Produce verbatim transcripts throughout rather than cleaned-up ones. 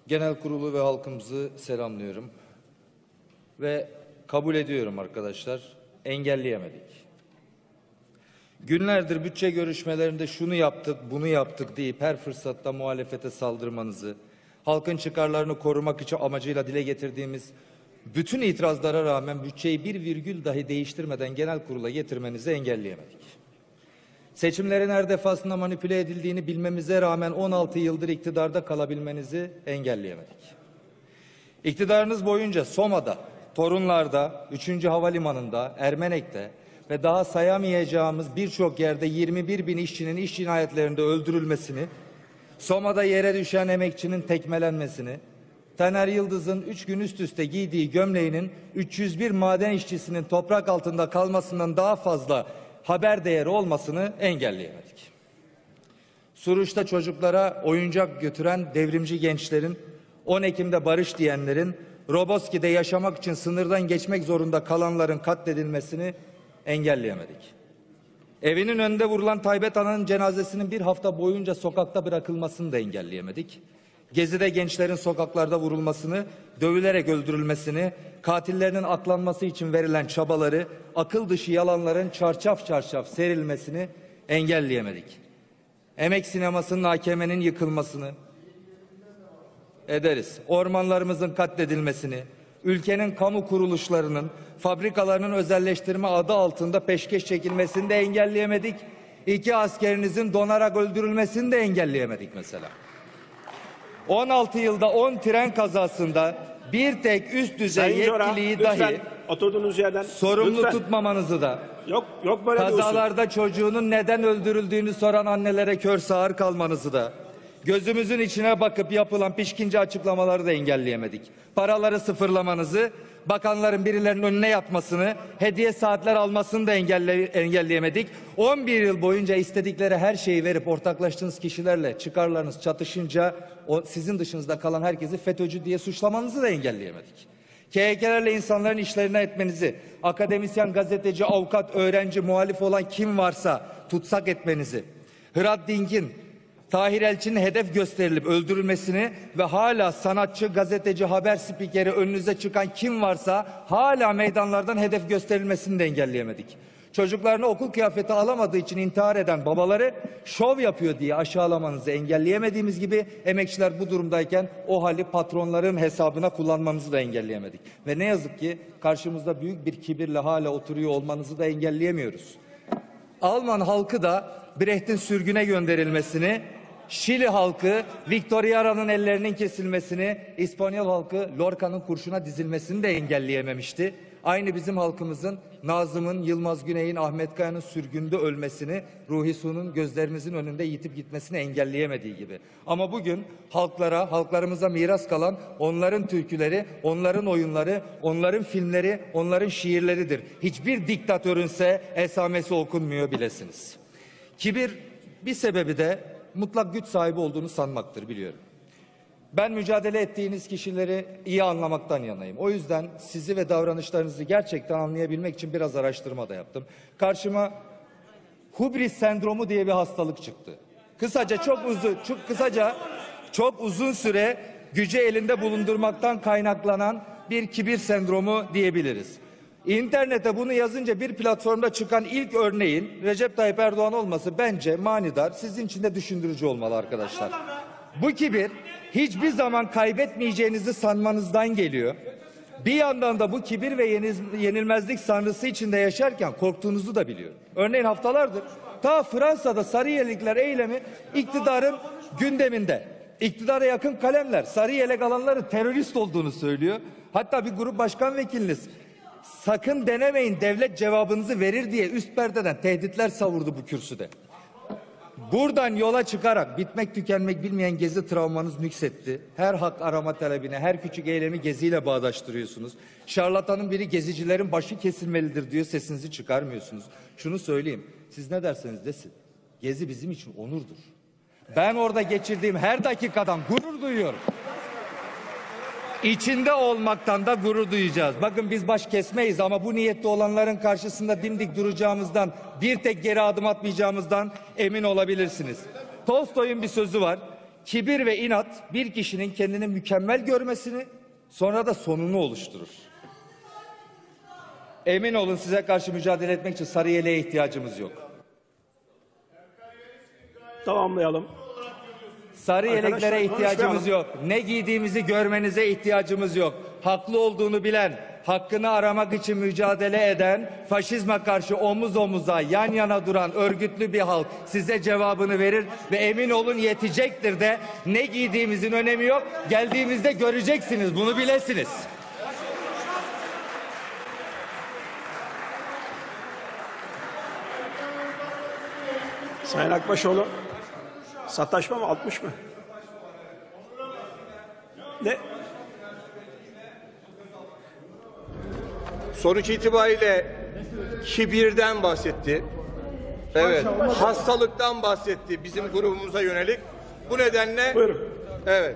Genel kurulu ve halkımızı selamlıyorum. Ve kabul ediyorum arkadaşlar, engelleyemedik. Günlerdir bütçe görüşmelerinde şunu yaptık, bunu yaptık deyip her fırsatta muhalefete saldırmanızı, halkın çıkarlarını korumak için amacıyla dile getirdiğimiz bütün itirazlara rağmen bütçeyi bir virgül dahi değiştirmeden genel kurula getirmenizi engelleyemedik. Seçimlerin her defasında manipüle edildiğini bilmemize rağmen on altı yıldır iktidarda kalabilmenizi engelleyemedik. İktidarınız boyunca Soma'da, Torunlar'da, üçüncü Havalimanı'nda, Ermenek'te ve daha sayamayacağımız birçok yerde yirmi bir bin işçinin iş cinayetlerinde öldürülmesini, Soma'da yere düşen emekçinin tekmelenmesini, Taner Yıldız'ın üç gün üst üste giydiği gömleğinin üç yüz bir maden işçisinin toprak altında kalmasından daha fazla haber değeri olmasını engelleyemedik. Suruç'ta çocuklara oyuncak götüren devrimci gençlerin, on Ekim'de barış diyenlerin, Roboski'de yaşamak için sınırdan geçmek zorunda kalanların katledilmesini engelleyemedik. Evinin önünde vurulan Taybet Ana'nın cenazesinin bir hafta boyunca sokakta bırakılmasını da engelleyemedik. Gezi'de gençlerin sokaklarda vurulmasını, dövülerek öldürülmesini, katillerinin aklanması için verilen çabaları, akıl dışı yalanların çarşaf çarşaf serilmesini engelleyemedik. Emek sinemasının A K M'nin yıkılmasını ederiz. Ormanlarımızın katledilmesini, ülkenin kamu kuruluşlarının, fabrikalarının özelleştirme adı altında peşkeş çekilmesini de engelleyemedik. İki askerinizin donarak öldürülmesini de engelleyemedik mesela. on altı yılda on tren kazasında bir tek üst düzey Sayın yetkiliyi Jora, dahi oturduğunuz yerden sorumlu lütfen. tutmamanızı da, Yok yok böyle kazalarda çocuğunun neden öldürüldüğünü soran annelere kör sağır kalmanızı da, gözümüzün içine bakıp yapılan pişkince açıklamaları da engelleyemedik. Paraları sıfırlamanızı, bakanların birilerinin önüne yatmasını, hediye saatler almasını da engelle, engelleyemedik. on bir yıl boyunca istedikleri her şeyi verip ortaklaştığınız kişilerle çıkarlarınız çatışınca o, sizin dışınızda kalan herkesi FETÖ'cü diye suçlamanızı da engelleyemedik. K H K'lerle insanların işlerine etmenizi, akademisyen, gazeteci, avukat, öğrenci, muhalif olan kim varsa tutsak etmenizi, Hrant Dink'in, Tahir Elçi'nin hedef gösterilip öldürülmesini ve hala sanatçı, gazeteci, haber spikeri önünüze çıkan kim varsa hala meydanlardan hedef gösterilmesini de engelleyemedik. Çocuklarına okul kıyafeti alamadığı için intihar eden babaları şov yapıyor diye aşağılamanızı engelleyemediğimiz gibi emekçiler bu durumdayken o hali patronların hesabına kullanmanızı da engelleyemedik. Ve ne yazık ki karşımızda büyük bir kibirle hala oturuyor olmanızı da engelleyemiyoruz. Alman halkı da Brecht'in sürgüne gönderilmesini, Şili halkı Victor Yara'nın ellerinin kesilmesini, İspanyol halkı Lorca'nın kurşuna dizilmesini de engelleyememişti. Aynı bizim halkımızın Nazım'ın, Yılmaz Güney'in, Ahmet Kaya'nın sürgünde ölmesini, Ruhi Su'nun gözlerimizin önünde yitip gitmesini engelleyemediği gibi. Ama bugün halklara, halklarımıza miras kalan onların türküleri, onların oyunları, onların filmleri, onların şiirleridir. Hiçbir diktatörünse esamesi okunmuyor bilesiniz. Kibir bir sebebi de mutlak güç sahibi olduğunu sanmaktır, biliyorum. Ben mücadele ettiğiniz kişileri iyi anlamaktan yanayım. O yüzden sizi ve davranışlarınızı gerçekten anlayabilmek için biraz araştırma da yaptım. Karşıma hubris sendromu diye bir hastalık çıktı. Kısaca çok uzun, çok kısaca çok uzun süre gücü elinde bulundurmaktan kaynaklanan bir kibir sendromu diyebiliriz. İnternete bunu yazınca bir platformda çıkan ilk örneğin Recep Tayyip Erdoğan olması bence manidar, sizin için de düşündürücü olmalı arkadaşlar. Bu kibir hiçbir zaman kaybetmeyeceğinizi sanmanızdan geliyor. Bir yandan da bu kibir ve yenilmezlik sanrısı içinde yaşarken korktuğunuzu da biliyorum. Örneğin haftalardır ta Fransa'da Sarıyerlikler eylemi iktidarın gündeminde. İktidara yakın kalemler sarı yelek alanların terörist olduğunu söylüyor. Hatta bir grup başkan vekiliniz sakın denemeyin devlet cevabınızı verir diye üst perdeden tehditler savurdu bu kürsüde. Buradan yola çıkarak bitmek tükenmek bilmeyen gezi travmanız nüksetti. Her hak arama talebine, her küçük eylemi geziyle bağdaştırıyorsunuz. Şarlatanın biri gezicilerin başı kesilmelidir diyor, sesinizi çıkarmıyorsunuz. Şunu söyleyeyim, siz ne derseniz desin, gezi bizim için onurdur. Ben orada geçirdiğim her dakikadan gurur duyuyorum. İçinde olmaktan da gurur duyacağız. Bakın biz baş kesmeyiz ama bu niyette olanların karşısında dimdik duracağımızdan, bir tek geri adım atmayacağımızdan emin olabilirsiniz. Tolstoy'un bir sözü var. kibir ve inat bir kişinin kendini mükemmel görmesini, sonra da sonunu oluşturur. Emin olun, size karşı mücadele etmek için sarı yeleğe ihtiyacımız yok. Tamamlayalım. Sarı Arkadaşlar, yeleklere ihtiyacımız konuşmayalım. yok. Ne giydiğimizi görmenize ihtiyacımız yok. Haklı olduğunu bilen, hakkını aramak için mücadele eden, faşizme karşı omuz omuza yan yana duran örgütlü bir halk size cevabını verir ve emin olun yetecektir de. Ne giydiğimizin önemi yok. Geldiğimizde göreceksiniz, bunu bilesiniz. Sayın Akbaşoğlu, sataşma mı, altmış mı? Ne? Sonuç itibariyle kibirden bahsetti. Evet, hastalıktan bahsetti bizim grubumuza yönelik. Bu nedenle Buyurun. evet.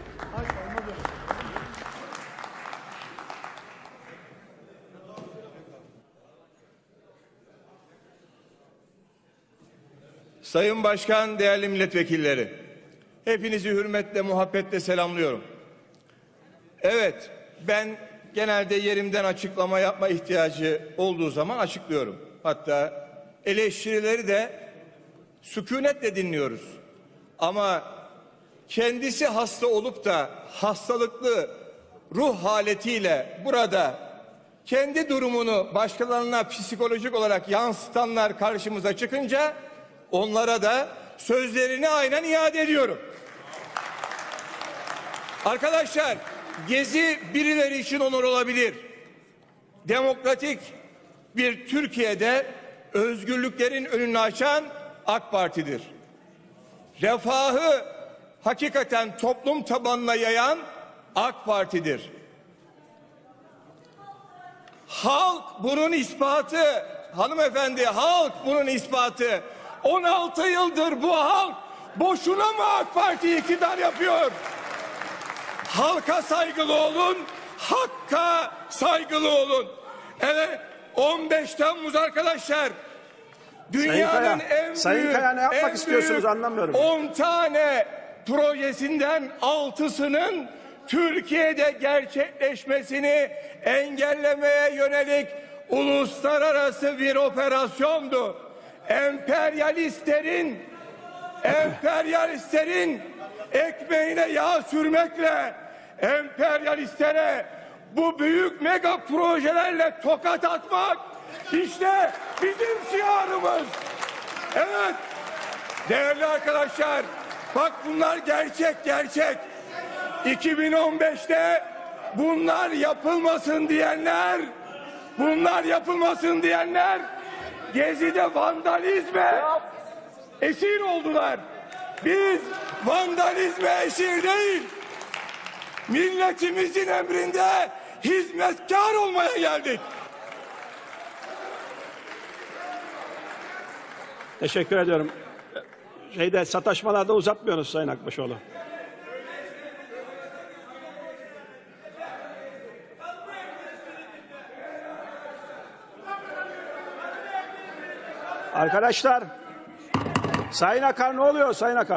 Sayın Başkan, değerli milletvekilleri, hepinizi hürmetle, muhabbetle selamlıyorum. Evet, ben genelde yerimden açıklama yapma ihtiyacı olduğu zaman açıklıyorum. Hatta eleştirileri de sükunetle dinliyoruz. Ama kendisi hasta olup da hastalıklı ruh haletiyle burada kendi durumunu başkalarına psikolojik olarak yansıtanlar karşımıza çıkınca onlara da sözlerini aynen iade ediyorum. Arkadaşlar, Gezi birileri için onur olabilir. Demokratik bir Türkiye'de özgürlüklerin önünü açan AK Parti'dir. Refahı hakikaten toplum tabanına yayan AK Parti'dir. Halk bunun ispatı, hanımefendi, halk bunun ispatı. on altı yıldır bu halk boşuna mı AK Parti iktidar yapıyor? Halka saygılı olun, hakka saygılı olun. Evet, on beş Temmuz arkadaşlar, dünyanın Kaya, en Sayın büyük, Kaya, ne yapmak en istiyorsunuz büyük anlamıyorum. on tane projesinden altısının Türkiye'de gerçekleşmesini engellemeye yönelik uluslararası bir operasyondu. Emperyalistlerin emperyalistlerin ekmeğine yağ sürmekle emperyalistlere bu büyük mega projelerle tokat atmak işte bizim şiarımız. Evet değerli arkadaşlar, bak bunlar gerçek gerçek. iki bin on beşte bunlar yapılmasın diyenler bunlar yapılmasın diyenler Gezi'de vandalizme esir oldular. Biz vandalizme esir değil, milletimizin emrinde hizmetkar olmaya geldik. Teşekkür ediyorum. Şeyde sataşmalarda uzatmıyoruz Sayın Akbaşoğlu. Arkadaşlar, Sayın Akar ne oluyor Sayın Akar?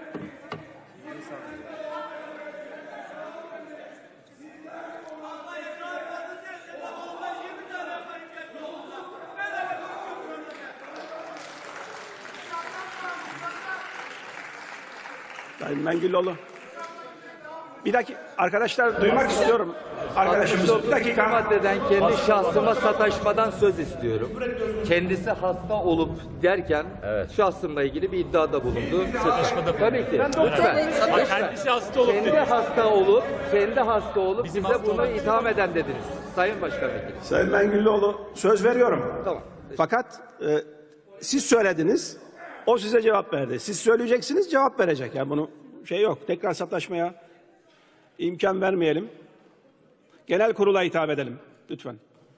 Sayın Mengüloğlu. Bir dakika arkadaşlar, duymak istiyorum. Arkadaşımız bir dakika. Maddeden kendi şahsıma sataşmadan söz istiyorum. Kendisi hasta olup derken şahsımla ilgili bir iddiada bulundu. Sataşmada. Tabii ki. Lütfen. Kendisi hasta olup Kendi hasta olup, kendi hasta olup bize bunu itham eden dediniz. Sayın Başkan Vekili. Sayın Mengüloğlu, söz veriyorum. Tamam. Fakat e, siz söylediniz, o size cevap verdi. Siz söyleyeceksiniz, cevap verecek. Yani bunu şey yok. Tekrar sataşmaya imkan vermeyelim. Genel kurula hitap edelim lütfen.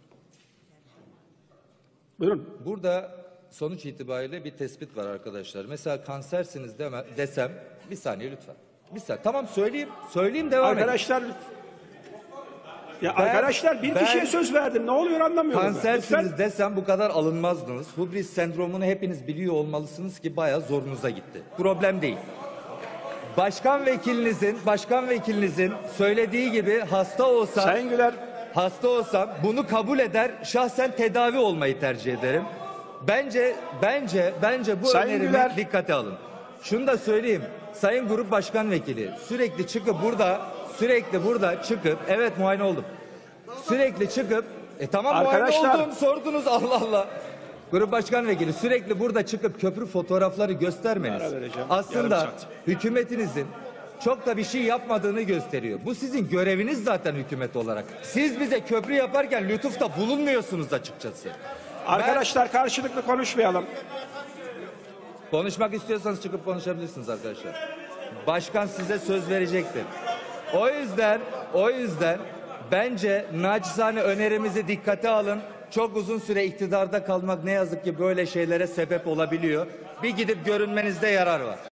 Buyurun. Burada sonuç itibariyle bir tespit var arkadaşlar. Mesela kansersiniz deme, desem, bir saniye lütfen. Bir saniye. Tamam söyleyeyim. Söyleyeyim devam edin. Arkadaşlar ya Ben- arkadaşlar bir ben- kişiye söz verdim. Ne oluyor anlamıyorum. ben. Kansersiniz Lütfen. desem bu kadar alınmazdınız. Hubris sendromunu hepiniz biliyor olmalısınız ki bayağı zorunuza gitti. Problem değil. Başkan vekilinizin, başkan vekilinizin söylediği gibi hasta olsam, Sayın Güler, hasta olsam bunu kabul eder, şahsen tedavi olmayı tercih ederim. Bence, bence, bence bu Sayın önerimi Güler. dikkate alın. Şunu da söyleyeyim, Sayın Grup Başkan Vekili sürekli çıkıp burada, sürekli burada çıkıp, evet muayene oldum. Sürekli çıkıp, e tamam Arkadaşlar. muayene oldum, sordunuz Allah Allah. Grup Başkan Vekili sürekli burada çıkıp köprü fotoğrafları göstermeniz Ara vereceğim, yarım aslında saat. hükümetinizin çok da bir şey yapmadığını gösteriyor. Bu sizin göreviniz zaten hükümet olarak. Siz bize köprü yaparken lütufta bulunmuyorsunuz açıkçası. arkadaşlar karşılıklı konuşmayalım. Konuşmak istiyorsanız çıkıp konuşabilirsiniz arkadaşlar. Başkan size söz verecektir. O yüzden, o yüzden bence naçizane önerimizi dikkate alın. Çok uzun süre iktidarda kalmak ne yazık ki böyle şeylere sebep olabiliyor. Bir gidip görünmenizde yarar var.